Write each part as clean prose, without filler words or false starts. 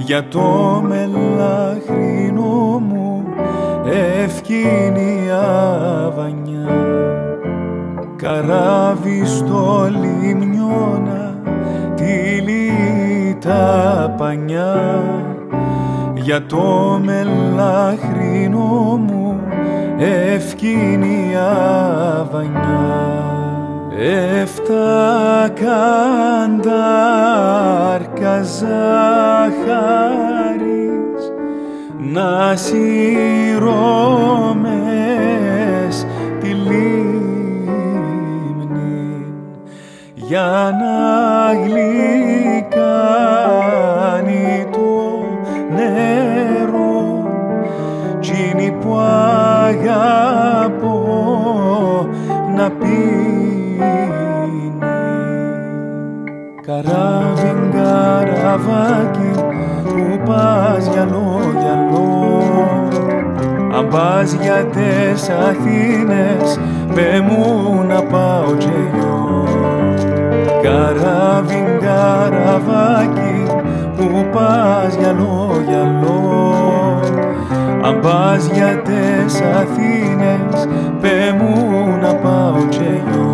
για το μελαχρινό μου ευκίνη αβανιά. Καράβι στο λιμνιώνα τυλί τα πανιά, για το μελαχρινό μου ευκίνη αβανιά. 7 καντάρκα ζάχαρης να σειρώμες τη λίμνη, για να γλυκάνει το νερό τσίνη που αγαπώ να πίνει. Καράβιν καραβάκι που πας γυαλό γυαλό, αν πας για τες Αθήνες πε μου να πάω και εγώ. Καράβιν καραβάκι που πας γυαλό γυαλό, αν πας για τες Αθήνες πε μου να πάω και εγώ.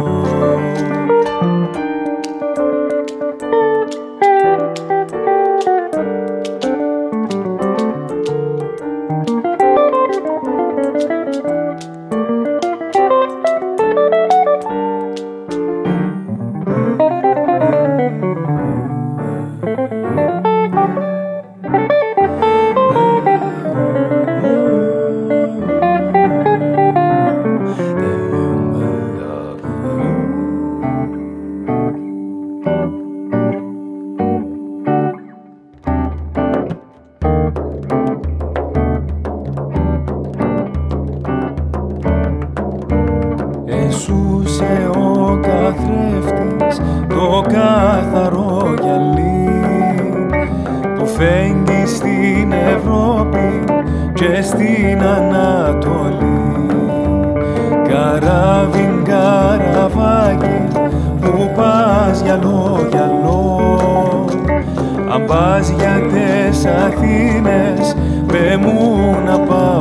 Εσούσε ο καθρέφτης το καθαρό γυαλί που φέγγει στην Ευρώπη και στην Ανατολή. Καράβιν καραβάκι που πας γυαλό γυαλό, αν πας για τες Αθήνες πε μου να πάω